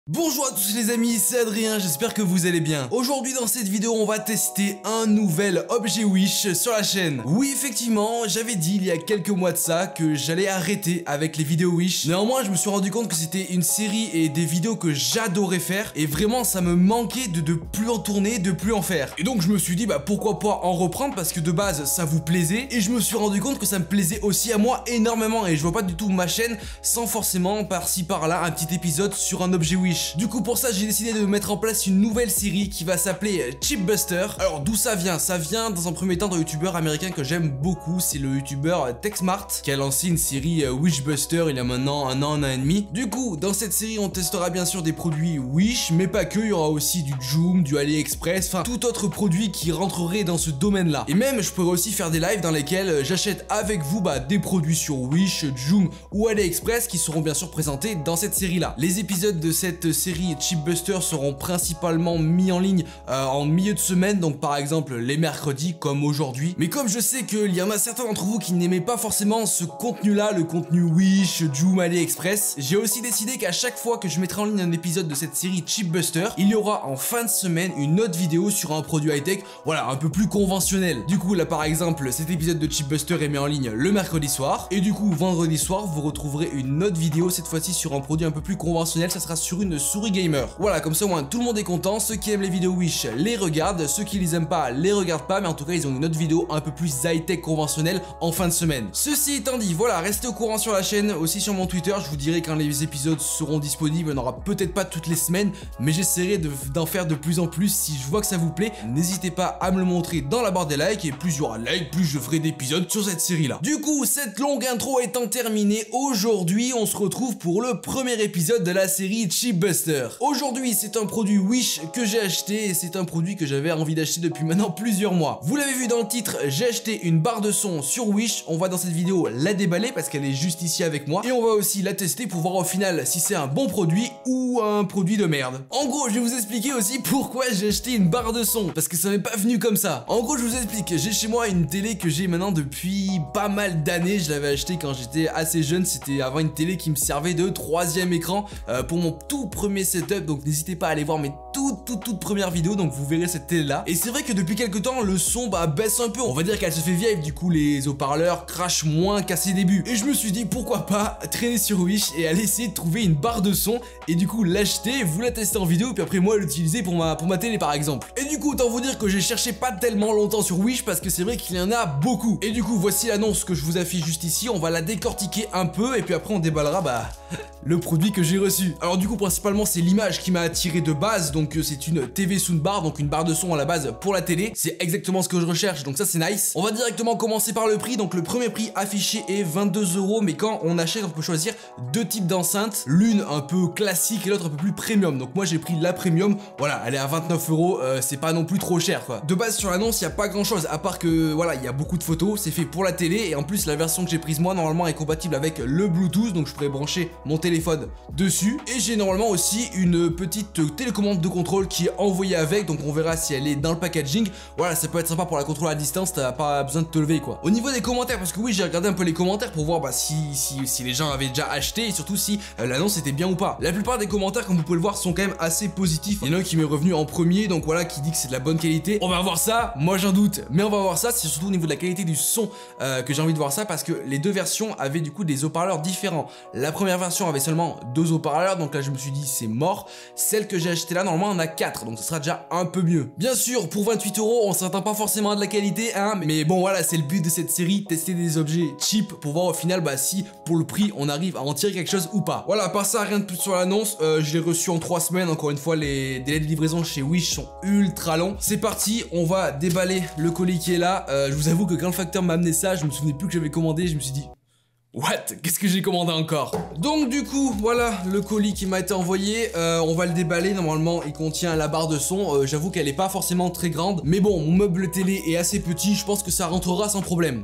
Bonjour à tous les amis, c'est Adrien, j'espère que vous allez bien. Aujourd'hui dans cette vidéo, on va tester un nouvel objet Wish sur la chaîne. Oui, effectivement, j'avais dit il y a quelques mois de ça que j'allais arrêter avec les vidéos Wish. Néanmoins, je me suis rendu compte que c'était une série et des vidéos que j'adorais faire. Et vraiment, ça me manquait de plus en tourner, de plus en faire. Et donc je me suis dit, pourquoi pas en reprendre parce que de base, ça vous plaisait. Et je me suis rendu compte que ça me plaisait aussi à moi énormément. Et je vois pas du tout ma chaîne sans forcément par-ci par-là un petit épisode sur un objet Wish. Du coup pour ça j'ai décidé de mettre en place une nouvelle série qui va s'appeler Chipbuster. Alors d'où ça vient? Ça vient dans un premier temps d'un youtubeur américain que j'aime beaucoup, c'est le youtubeur TechSmart qui a lancé une série Wishbuster il y a maintenant un an et demi. Du coup dans cette série on testera bien sûr des produits Wish mais pas que, il y aura aussi du Joom, du AliExpress, enfin tout autre produit qui rentrerait dans ce domaine là. Et même je pourrais aussi faire des lives dans lesquels j'achète avec vous des produits sur Wish, Joom ou AliExpress qui seront bien sûr présentés dans cette série là. Les épisodes de cette série Chipbuster seront principalement mis en ligne en milieu de semaine, donc par exemple les mercredis comme aujourd'hui. Mais comme je sais qu'il y en a certains d'entre vous qui n'aimaient pas forcément ce contenu là, le contenu Wish, Joom, AliExpress, j'ai aussi décidé qu'à chaque fois que je mettrai en ligne un épisode de cette série Chipbuster, il y aura en fin de semaine une autre vidéo sur un produit high-tech, voilà, un peu plus conventionnel. Du coup là par exemple cet épisode de Chipbuster est mis en ligne le mercredi soir, et du coup vendredi soir vous retrouverez une autre vidéo cette fois-ci sur un produit un peu plus conventionnel, ça sera sur une souris gamer. Voilà, comme ça au moins tout le monde est content, ceux qui aiment les vidéos Wish les regardent, ceux qui les aiment pas les regardent pas, mais en tout cas ils ont une autre vidéo un peu plus high-tech conventionnelle en fin de semaine. Ceci étant dit, voilà, restez au courant sur la chaîne, aussi sur mon Twitter, je vous dirai quand les épisodes seront disponibles, il n'y en aura peut-être pas toutes les semaines, mais j'essaierai d'en faire de plus en plus si je vois que ça vous plaît. N'hésitez pas à me le montrer dans la barre des likes, et plus il y aura de likes, plus je ferai d'épisodes sur cette série là. Du coup, cette longue intro étant terminée, aujourd'hui on se retrouve pour le premier épisode de la série Chipbuster. Aujourd'hui c'est un produit Wish que j'ai acheté et c'est un produit que j'avais envie d'acheter depuis maintenant plusieurs mois. Vous l'avez vu dans le titre, j'ai acheté une barre de son sur Wish. On va dans cette vidéo la déballer parce qu'elle est juste ici avec moi, et on va aussi la tester pour voir au final si c'est un bon produit ou un produit de merde. En gros je vais vous expliquer aussi pourquoi j'ai acheté une barre de son, parce que ça m'est pas venu comme ça. En gros je vous explique, j'ai chez moi une télé que j'ai maintenant depuis pas mal d'années. Je l'avais acheté quand j'étais assez jeune, c'était avant une télé qui me servait de troisième écran pour mon tout premier setup, donc n'hésitez pas à aller voir mes toutes premières vidéos, donc vous verrez cette télé là. Et c'est vrai que depuis quelques temps le son baisse un peu, on va dire qu'elle se fait vieille, du coup les haut-parleurs crachent moins qu'à ses débuts, et je me suis dit pourquoi pas traîner sur Wish et aller essayer de trouver une barre de son et du coup l'acheter, vous la tester en vidéo, puis après moi l'utiliser pour ma télé par exemple. Et du coup autant vous dire que j'ai cherché pas tellement longtemps sur Wish parce que c'est vrai qu'il y en a beaucoup. Et du coup voici l'annonce que je vous affiche juste ici, on va la décortiquer un peu et puis après on déballera le produit que j'ai reçu. Alors du coup principalement c'est l'image qui m'a attiré de base, donc c'est une TV Soundbar, donc une barre de son à la base pour la télé, c'est exactement ce que je recherche, donc ça c'est nice. On va directement commencer par le prix, donc le premier prix affiché est 22 €, mais quand on achète on peut choisir deux types d'enceintes, l'une un peu classique et l'autre un peu plus premium, donc moi j'ai pris la premium, voilà, elle est à 29 €, c'est pas non plus trop cher quoi. De base sur l'annonce il y a pas grand chose, à part que voilà, il y a beaucoup de photos, c'est fait pour la télé, et en plus la version que j'ai prise moi normalement est compatible avec le Bluetooth, donc je pourrais brancher mon téléphone dessus, et j'ai normalement aussi une petite télécommande de contrôle qui est envoyée avec, donc on verra si elle est dans le packaging. Voilà, ça peut être sympa pour la contrôle à distance, t'as pas besoin de te lever quoi. Au niveau des commentaires, parce que oui j'ai regardé un peu les commentaires pour voir si les gens avaient déjà acheté et surtout si l'annonce était bien ou pas. La plupart des commentaires comme vous pouvez le voir sont quand même assez positifs. Il y en a un qui m'est revenu en premier, donc voilà, qui dit que c'est de la bonne qualité. On va voir ça, moi j'en doute, mais on va voir ça. C'est surtout au niveau de la qualité du son que j'ai envie de voir ça, parce que les deux versions avaient du coup des haut-parleurs différents. La première version avait seulement deux haut-parleurs, donc là je me suis dit c'est mort. Celle que j'ai achetée là normalement on a 4, donc ce sera déjà un peu mieux. Bien sûr pour 28 € on s'attend pas forcément à de la qualité hein, mais bon voilà, c'est le but de cette série, tester des objets cheap pour voir au final si pour le prix on arrive à en tirer quelque chose ou pas. Voilà, à part ça rien de plus sur l'annonce, je l'ai reçu en 3 semaines, encore une fois les délais de livraison chez Wish sont ultra longs. C'est parti, on va déballer le colis qui est là. Je vous avoue que quand le facteur m'a amené ça, je me souvenais plus que j'avais commandé, je me suis dit what? Qu'est-ce que j'ai commandé encore? Donc du coup, voilà le colis qui m'a été envoyé, on va le déballer, normalement il contient la barre de son, j'avoue qu'elle est pas forcément très grande, mais bon, mon meuble télé est assez petit, je pense que ça rentrera sans problème.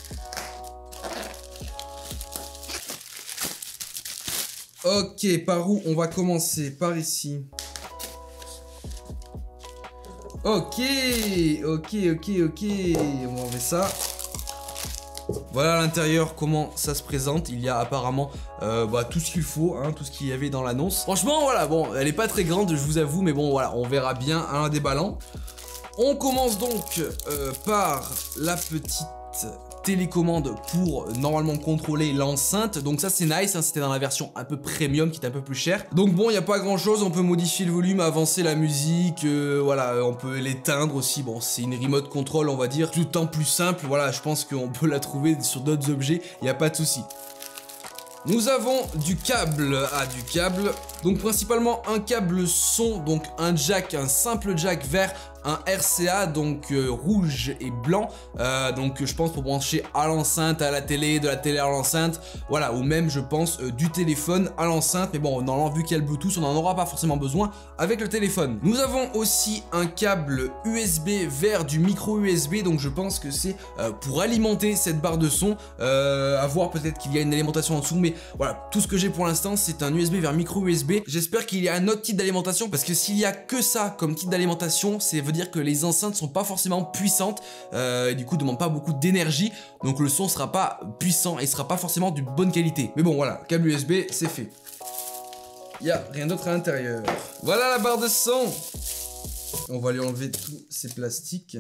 Ok, par où on va commencer? Par ici. Ok, on va enlever ça. Voilà à l'intérieur comment ça se présente. Il y a apparemment tout ce qu'il faut, hein, tout ce qu'il y avait dans l'annonce. Franchement voilà, bon, elle est pas très grande, je vous avoue, mais bon voilà, on verra bien en la déballant. On commence donc par la petite télécommande pour normalement contrôler l'enceinte. Donc ça c'est nice, hein, c'était dans la version un peu premium qui est un peu plus chère. Donc bon, il n'y a pas grand chose, on peut modifier le volume, avancer la musique, voilà, on peut l'éteindre aussi. Bon, c'est une remote control on va dire, tout en plus simple, voilà, je pense qu'on peut la trouver sur d'autres objets, il n'y a pas de souci. Nous avons du câble, donc principalement un câble son, donc un jack, un simple jack vert, un RCA, donc rouge et blanc, donc je pense pour brancher à l'enceinte, à la télé, de la télé à l'enceinte, voilà, ou même je pense du téléphone à l'enceinte, mais bon, normalement vu qu'il y a le Bluetooth, on n'en aura pas forcément besoin avec le téléphone. Nous avons aussi un câble USB vers du micro USB, donc je pense que c'est pour alimenter cette barre de son, à voir peut-être qu'il y a une alimentation en dessous, mais voilà, tout ce que j'ai pour l'instant c'est un USB vers micro USB. J'espère qu'il y a un autre type d'alimentation, parce que s'il y a que ça comme type d'alimentation, c'est veut dire que les enceintes sont pas forcément puissantes, et du coup demandent pas beaucoup d'énergie, donc le son sera pas puissant et sera pas forcément de bonne qualité. Mais bon voilà, câble USB c'est fait. Il y a rien d'autre à l'intérieur. Voilà la barre de son. On va lui enlever tous ces plastiques.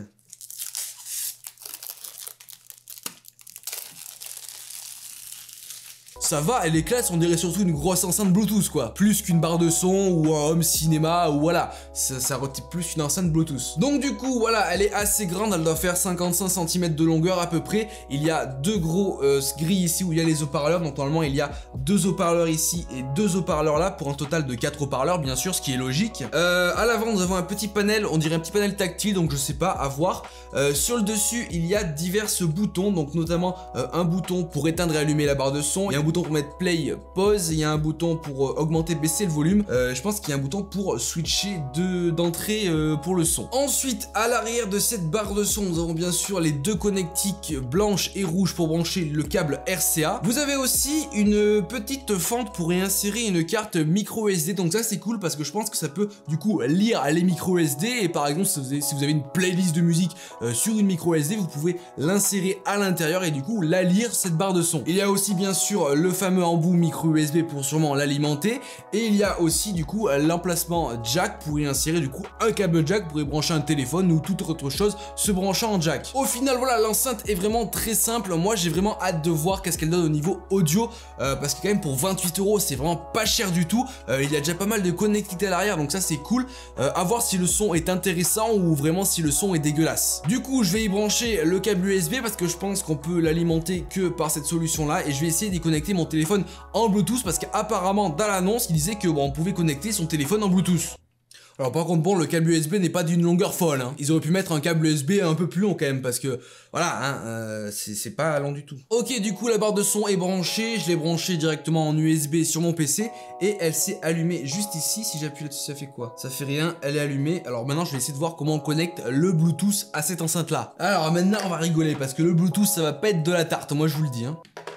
Ça va, elle est classe, on dirait surtout une grosse enceinte Bluetooth quoi. Plus qu'une barre de son ou un home cinéma ou voilà. Ça retype plus une enceinte Bluetooth. Donc du coup, voilà, elle est assez grande, elle doit faire 55 cm de longueur à peu près. Il y a deux gros grilles ici où il y a les haut-parleurs. Donc normalement, il y a deux haut-parleurs ici et deux haut-parleurs là pour un total de 4 haut-parleurs bien sûr, ce qui est logique. À l'avant, nous avons un petit panel, on dirait un petit panel tactile, donc je sais pas, à voir. Sur le dessus, il y a divers boutons, donc notamment un bouton pour éteindre et allumer la barre de son, il y a un bouton pour mettre play, pause, il y a un bouton pour augmenter, baisser le volume, je pense qu'il y a un bouton pour switcher d'entrée pour le son. Ensuite, à l'arrière de cette barre de son, nous avons bien sûr les deux connectiques blanches et rouges pour brancher le câble RCA. Vous avez aussi une petite fente pour y insérer une carte micro SD, donc ça c'est cool parce que je pense que ça peut du coup lire les micro SD, et par exemple si vous avez une playlist de musique sur une micro SD, vous pouvez l'insérer à l'intérieur et du coup la lire cette barre de son. Il y a aussi bien sûr le fameux embout micro USB pour sûrement l'alimenter, et il y a aussi du coup l'emplacement jack pour y insérer du coup un câble jack pour y brancher un téléphone ou toute autre chose se branchant en jack. Au final voilà, l'enceinte est vraiment très simple. Moi j'ai vraiment hâte de voir qu'est-ce qu'elle donne au niveau audio, parce que quand même pour 28 € c'est vraiment pas cher du tout. Il y a déjà pas mal de connectivité à l'arrière, donc ça c'est cool. À voir si le son est intéressant ou vraiment si le son est dégueulasse. Du coup je vais y brancher le câble USB parce que je pense qu'on peut l'alimenter que par cette solution là, et je vais essayer d'y connecter mon téléphone en Bluetooth parce qu'apparemment dans l'annonce il disait que bon, on pouvait connecter son téléphone en Bluetooth. Alors par contre bon, le câble USB n'est pas d'une longueur folle, hein. Ils auraient pu mettre un câble USB un peu plus long quand même parce que voilà, hein, c'est pas long du tout. Ok, du coup la barre de son est branchée, je l'ai branchée directement en USB sur mon PC et elle s'est allumée juste ici. Si j'appuie là-dessus ça fait quoi? Ça fait rien, elle est allumée. Alors maintenant je vais essayer de voir comment on connecte le Bluetooth à cette enceinte là. Alors maintenant on va rigoler parce que le Bluetooth ça va pas être de la tarte, moi je vous le dis hein.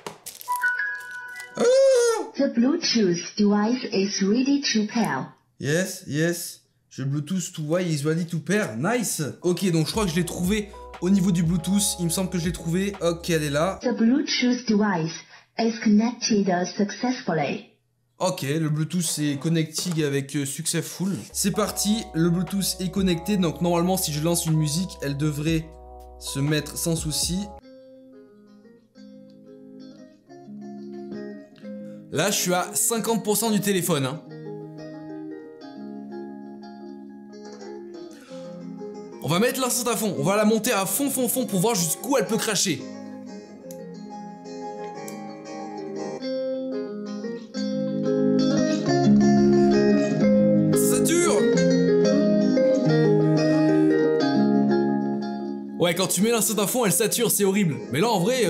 The Bluetooth device is ready to pair. Yes, yes. Je Bluetooth to why is ready to pair. Nice. Ok, donc je crois que je l'ai trouvé au niveau du Bluetooth. Il me semble que je l'ai trouvé. Ok, elle est là. The Bluetooth device is connected successfully. Ok, le Bluetooth est connecté avec successful. C'est parti, le Bluetooth est connecté. Donc normalement, si je lance une musique, elle devrait se mettre sans souci. Là, je suis à 50% du téléphone, hein. On va mettre l'enceinte à fond, on va la monter à fond pour voir jusqu'où elle peut cracher. Ça sature. Ouais, quand tu mets l'enceinte à fond, elle sature, c'est horrible. Mais là, en vrai...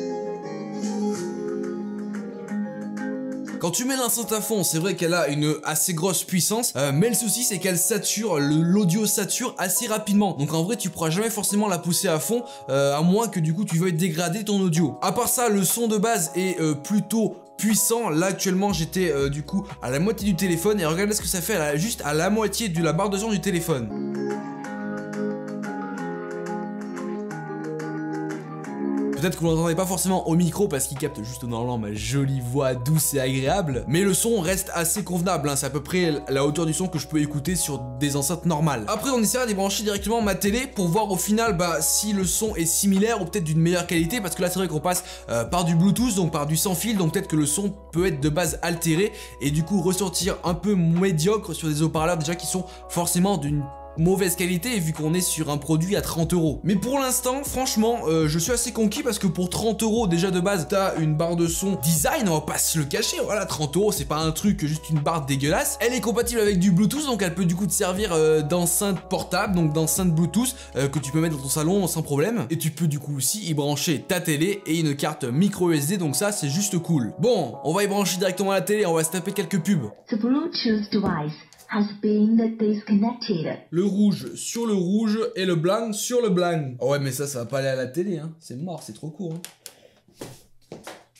Quand tu mets l'enceinte à fond, c'est vrai qu'elle a une assez grosse puissance, mais le souci c'est qu'elle sature, l'audio sature assez rapidement. Donc en vrai tu pourras jamais forcément la pousser à fond, à moins que du coup tu veuilles dégrader ton audio. À part ça, le son de base est plutôt puissant. Là actuellement j'étais du coup à la moitié du téléphone, et regardez ce que ça fait juste à la moitié de la barre de son du téléphone. Peut-être que vous l'entendez pas forcément au micro parce qu'il capte juste normalement ma jolie voix douce et agréable, mais le son reste assez convenable, hein. C'est à peu près la hauteur du son que je peux écouter sur des enceintes normales. Après on essaiera d'y brancher directement ma télé pour voir au final si le son est similaire ou peut-être d'une meilleure qualité, parce que là c'est vrai qu'on passe par du Bluetooth, donc par du sans fil, donc peut-être que le son peut être de base altéré et du coup ressortir un peu médiocre sur des haut-parleurs déjà qui sont forcément d'une mauvaise qualité vu qu'on est sur un produit à 30 €. Mais pour l'instant, franchement, je suis assez conquis parce que pour 30 € déjà de base, t'as une barre de son design, on va pas se le cacher, voilà, 30 € c'est pas un truc, juste une barre dégueulasse. Elle est compatible avec du Bluetooth, donc elle peut du coup te servir d'enceinte portable, donc d'enceinte Bluetooth que tu peux mettre dans ton salon sans problème. Et tu peux du coup aussi y brancher ta télé et une carte micro SD, donc ça c'est juste cool. Bon, on va y brancher directement à la télé, on va se taper quelques pubs. The Bluetooth device has been disconnected. Le rouge sur le rouge et le blanc sur le blanc. Oh ouais, mais ça va pas aller à la télé, hein. C'est mort, c'est trop court, hein.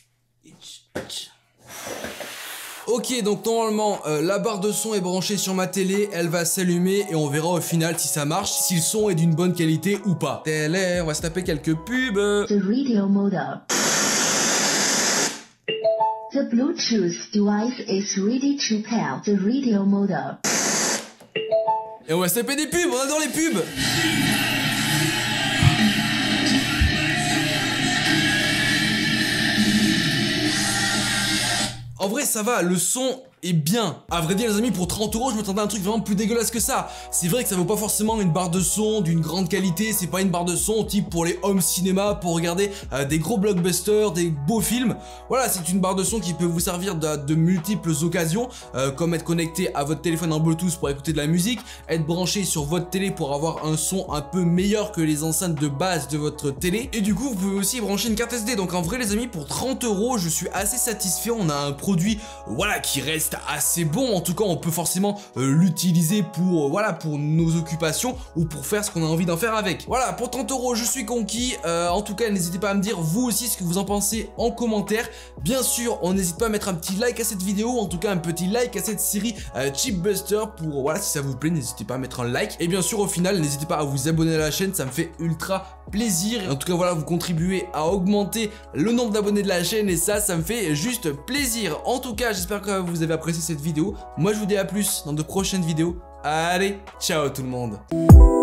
Ok, donc normalement, la barre de son est branchée sur ma télé, elle va s'allumer et on verra au final si ça marche, si le son est d'une bonne qualité ou pas. Télé, on va se taper quelques pubs. The radio model. The Bluetooth device is ready to pair the radio model. Et on va se taper des pubs, on adore les pubs. En vrai ça va, le son est bien. À vrai dire les amis, pour 30 €, je m'attendais à un truc vraiment plus dégueulasse que ça. C'est vrai que ça vaut pas forcément une barre de son d'une grande qualité, c'est pas une barre de son type pour les home cinéma, pour regarder des gros blockbusters, des beaux films. Voilà, c'est une barre de son qui peut vous servir de multiples occasions, comme être connecté à votre téléphone en Bluetooth pour écouter de la musique, être branché sur votre télé pour avoir un son un peu meilleur que les enceintes de base de votre télé. Et du coup, vous pouvez aussi brancher une carte SD. Donc en vrai les amis, pour 30 €, je suis assez satisfait. On a un produit, voilà, qui reste assez bon. En tout cas on peut forcément l'utiliser pour voilà, pour nos occupations ou pour faire ce qu'on a envie d'en faire avec. Voilà, pour 30 € je suis conquis. En tout cas n'hésitez pas à me dire vous aussi ce que vous en pensez en commentaire. Bien sûr on n'hésite pas à mettre un petit like à cette vidéo, en tout cas un petit like à cette série Chipbuster, pour voilà, si ça vous plaît n'hésitez pas à mettre un like. Et bien sûr au final n'hésitez pas à vous abonner à la chaîne, ça me fait ultra plaisir. Et en tout cas voilà, vous contribuez à augmenter le nombre d'abonnés de la chaîne et ça me fait juste plaisir. En tout cas j'espère que vous avez apprécié cette vidéo. Moi je vous dis à plus dans de prochaines vidéos. Allez, ciao tout le monde.